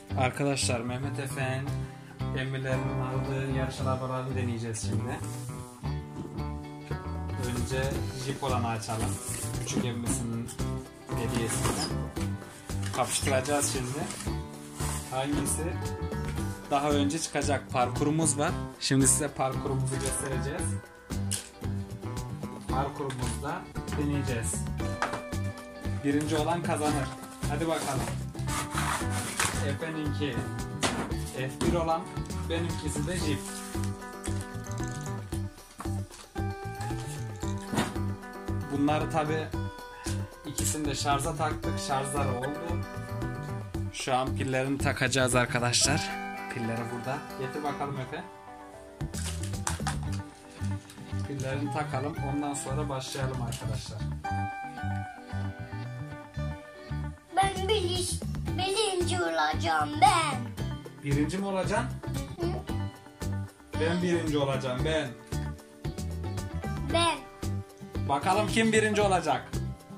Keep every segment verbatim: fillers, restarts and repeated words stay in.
Arkadaşlar Mehmet Efe'nin emmilerinin aldığı yarış arabalarını deneyeceğiz şimdi. Önce Jeep olanı açalım. Küçük emmisinin hediyesinden. Kapıştıracağız şimdi. Hangisi daha önce çıkacak? Parkurumuz var. Şimdi size parkurumuzu göstereceğiz. Parkurumuzda deneyeceğiz. Birinci olan kazanır. Hadi bakalım. Efe'ninki F bir olan, benimkisi de Jeep. Bunları tabi ikisini de şarja taktık. Şarjları oldu. Şu an pillerini takacağız arkadaşlar. Pilleri burada. Getir bakalım Efe. Pillerini takalım. Ondan sonra başlayalım arkadaşlar. Ben birinci, birinci olacağım ben. Birinci mi olacaksın? Hı? Ben birinci olacağım ben. Ben. Bakalım kim birinci olacak?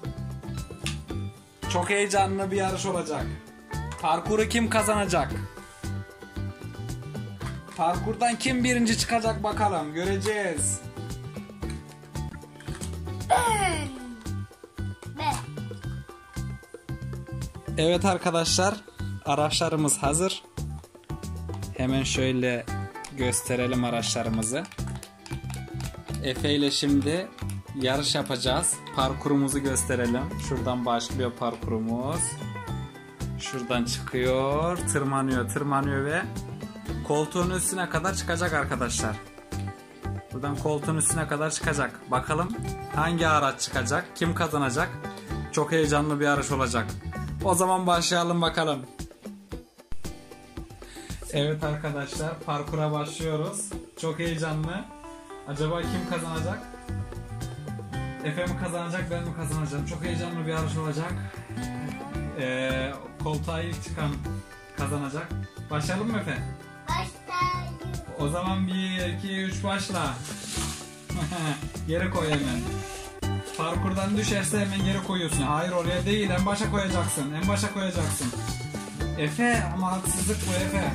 Çok heyecanlı bir yarış olacak. Parkuru kim kazanacak? Parkurdan kim birinci çıkacak bakalım, göreceğiz. Ben. Ben. Evet arkadaşlar, araçlarımız hazır. Hemen şöyle gösterelim araçlarımızı. Efe ile şimdi yarış yapacağız. Parkurumuzu gösterelim. Şuradan başlıyor parkurumuz. Şuradan çıkıyor, tırmanıyor, tırmanıyor ve koltuğun üstüne kadar çıkacak arkadaşlar. Buradan koltuğun üstüne kadar çıkacak. Bakalım hangi araç çıkacak, kim kazanacak? Çok heyecanlı bir yarış olacak. O zaman başlayalım bakalım. Evet arkadaşlar, parkura başlıyoruz. Çok heyecanlı. Acaba kim kazanacak? Efe mi kazanacak, ben mi kazanacağım? Çok heyecanlı bir yarış olacak. Ee, koltuğa ilk çıkan kazanacak. Başlayalım mı Efe? Başlayalım. O zaman bir, iki, üç başla. Geri koy hemen. Parkurdan düşerse hemen geri koyuyorsun. Hayır, oraya değil, en başa koyacaksın. En başa koyacaksın. Efe, ama haksızlık bu Efe.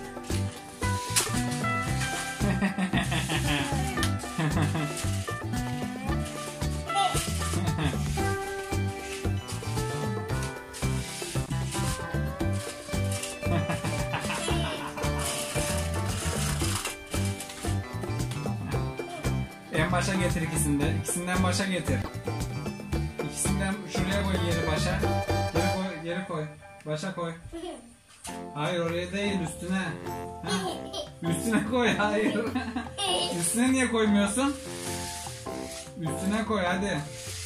En başa getir ikisini de. İkisinden başa getir. İkisinden şuraya koy, geri başa. Geri koy, geri koy. Başa koy. Hayır, oraya değil, üstüne. Heh. Üstüne koy, hayır. Üstüne niye koymuyorsun? Üstüne koy hadi.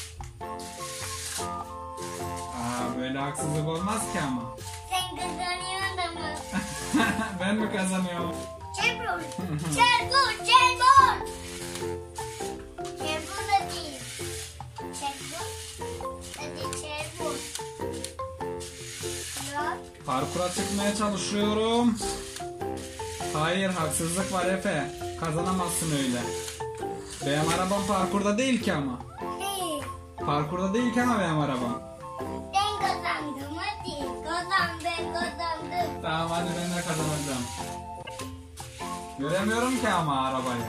Aa, böyle haksızlık olmaz ki ama. Sen kazanıyorsun da mı? Ben mi kazanıyorum? Çelbur. Çelbur. Çelbur. Çelbur da değil. Çelbur. Hadi çelbur. Yok. Parkura çıkmaya çalışıyorum. Hayır, haksızlık var Efe. Kazanamazsın öyle. Benim arabam parkurda değil ki ama. Hey. Parkurda değil ki ama benim arabam. Ben kazandım hadi. Kazan, ben kazandım. Tamam, hadi ben de kazanacağım. Göremiyorum ki ama arabayı.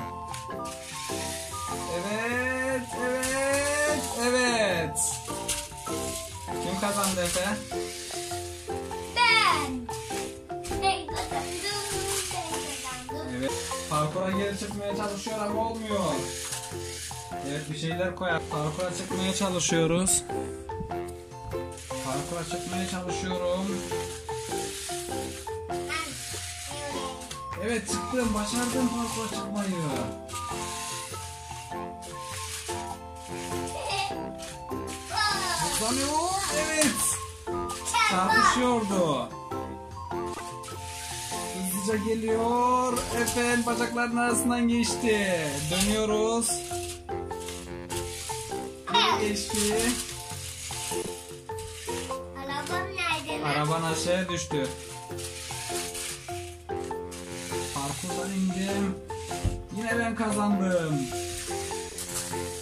Evet, evet, evet. Kim kazandı Efe? Ben. Ben kazandım. Ben kazandım. Evet. Parkura geri çıkmaya çalışıyor ama olmuyor. Evet, bir şeyler koyar. Parkura çıkmaya çalışıyoruz. Parkura çıkmaya çalışıyorum. Evet, çıktım. Başardım parkura çıkmayı. Hızlanıyor. Evet. Çarpışıyordu. Hızlıca geliyor. Efe bacaklarının arasından geçti. Dönüyoruz. Geçti. Arabam nerede? Araban aşağıya düştü. Parkurdan indim. Yine ben kazandım.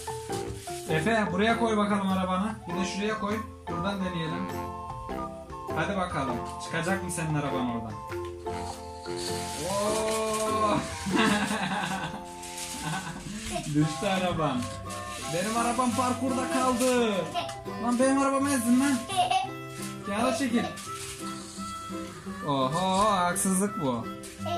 Efe, buraya koy bakalım arabanı. Bir de şuraya koy. Buradan deneyelim. Hadi bakalım. Çıkacak mı senin araban oradan? Oo! Düştü araban. Benim arabam parkurda kaldı. Lan benim arabamı ezdin lan. Yana çekil. Oho, haksızlık bu.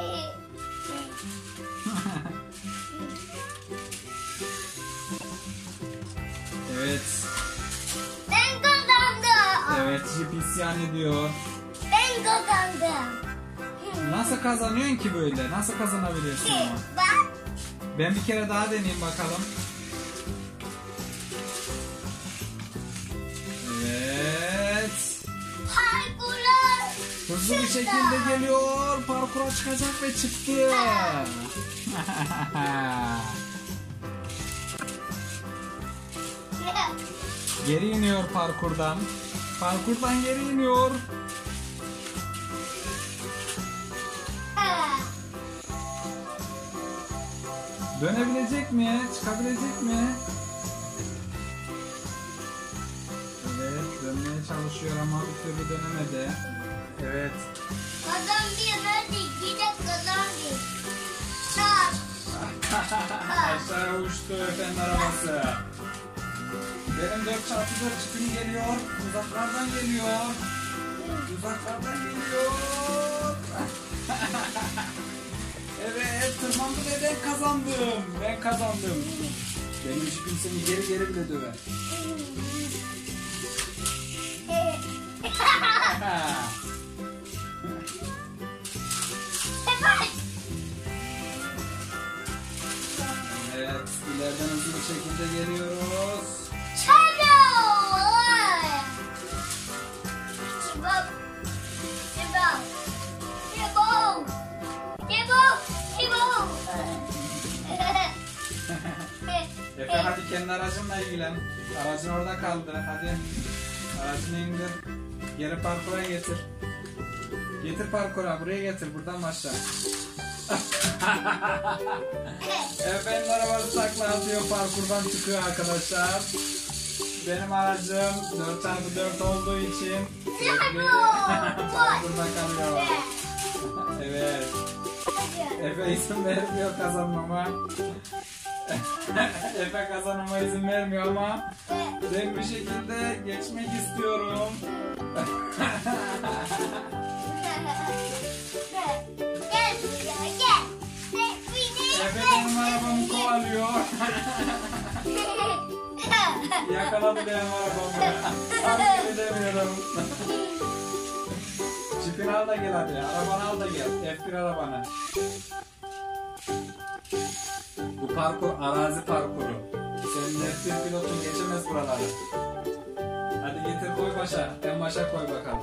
Evet. Ben kazandım. Evet, Jeep isyan ediyor. Ben kazandım. Nasıl kazanıyorsun ki böyle? Nasıl kazanabiliyorsun ama? Bak. Ben bir kere daha deneyeyim bakalım. Evet. Parkura. Hızlı bir şekilde geliyor. Parkura çıkacak ve çıktı. Geri iniyor parkurdan. Parkurdan geri iniyor. Dönebilecek mi? Çıkabilecek mi? Evet, dönmeye çalışıyor ama bir türlü dönemedi. Evet. Kazandım. Hadi gidip kazandım. Çak. Aşağı uçtu efendim arabası. Benim dört çarpı dört çipim geliyor. Uzaklardan geliyor. Uzaklardan geliyor. Evet, tırmandı ve ben kazandım. Ben kazandım. Benim jipim seni geri geri bile döver. Evet, ileriden hızlı bir şekilde geliyoruz. Çabuk. Çabuk. Çabuk. Çabuk. Çabuk. Çabuk. Efe hadi kendi aracınla ilgilen. Aracın orada kaldı. Hadi. Aracını indir. Geri parkura getir. Getir parkura. Buraya getir. Buradan başla. Efendim arabası takla atıyor. Parkurdan çıkıyor arkadaşlar. Benim aracım dört çarpı dört olduğu için sürekli parkurda kalıyor. Evet. Efe izin vermiyor kazanmama. Efe kazanmama izin vermiyor ama ben bir şekilde geçmek istiyorum. Gel buraya gel. Efe benim arabamı kovalıyor. Yakaladı benim arabamı. Hareket edemiyorum. Çipini al da gel hadi. Arabanı al da gel. F bir arabanı. Bu parkur arazi parkuru. Senin F bir pilotun geçemez buraları. Hadi getir koy başa. En başa koy bakalım.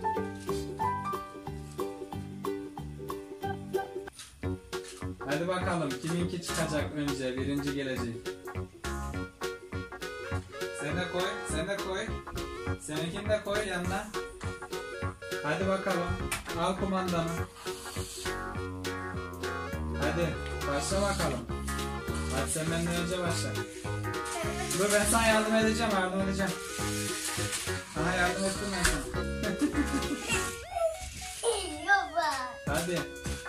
Hadi bakalım kiminki çıkacak önce, birinci gelecek. Sen de koy, sen de koy. Seninkini de koy yanına. Hadi bakalım. Al kumandanı. Hadi başla bakalım. Hadi sen benden önce başla. Dur ben sana yardım edeceğim, yardım edeceğim. Sana yardım ettim ben sana. Hadi.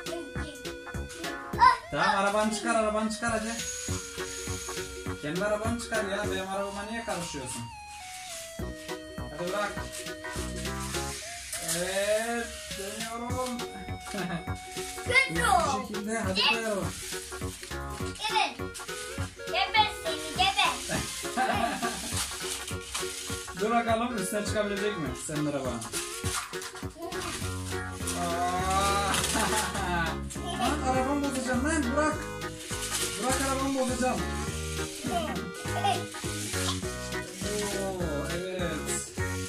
Tamam arabanı çıkar, arabanı çıkar hadi. Kendi arabanı çıkar ya, benim arabama niye karışıyorsun? Hadi bırak. Evet, dönüyorum. Bu şekilde hadi koyalım. Evet. Geber seni geber. Dur bakalım üstüne çıkabilecek mi senin araban? Lan arabamı bozacağım lan bırak. Bırak arabamı bozacağım. Oo, evet.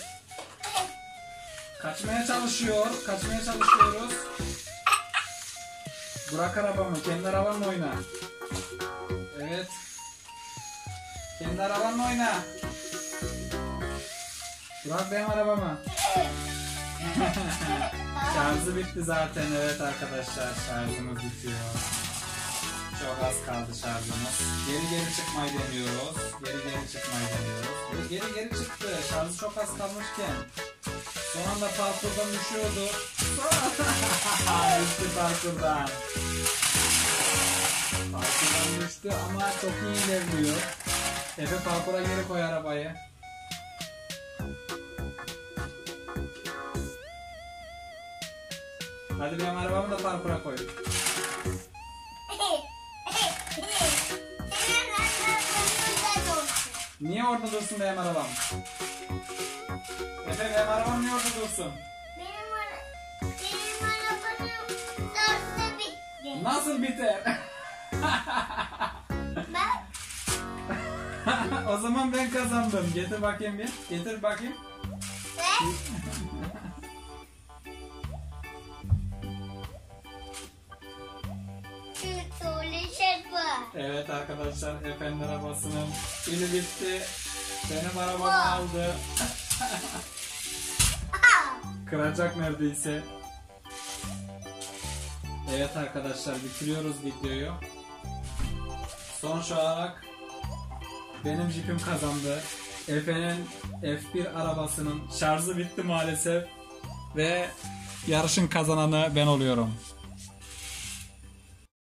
Kaçmaya çalışıyor. Kaçmaya çalışıyoruz. Bırak arabamı. Kendi arabanla oyna. Evet. Kendi arabanla oyna. Bırak benim arabamı. Şarjı bitti zaten. Evet arkadaşlar şarjımız bitiyor. Çok az kaldı şarjımız. Geri geri çıkmayı deniyoruz. Geri geri çıkmayı deniyoruz. Geri geri çıktı. Şarjı çok az kalmışken. Son anda parkurdan düşüyordu. Düştü parkurdan. Parkurdan düştü ama çok iyi ilerliyor. Efe parkura geri koy arabayı. Hadi benim arabamı da parkura koy. Niye orada dursun benim arabam? Efe benim arabam niye orada dursun? Benim, ara benim arabanın şarjı bitti. Nasıl biter? Bak. O zaman ben kazandım. Getir bakayım bir. Getir bakayım. Ve Evet arkadaşlar, Efe'nin arabasının pili bitti. Benim arabamı aldı. Kıracak neredeyse. Evet arkadaşlar, bitiriyoruz videoyu. Sonuç olarak benim jipim kazandı. Efe'nin F bir arabasının şarjı bitti maalesef. Ve yarışın kazananı ben oluyorum.